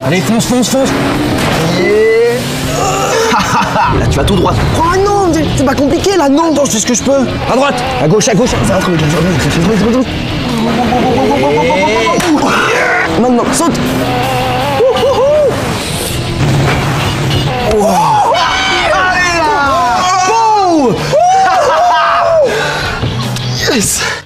Allez, fonce, fonce, fonce. Là, tu vas tout droit. Oh non, c'est pas compliqué là, non. Attends, je fais ce que je peux. À droite, à gauche, à gauche. Ça va trop vite. Maintenant, saute. Allez là. Yes.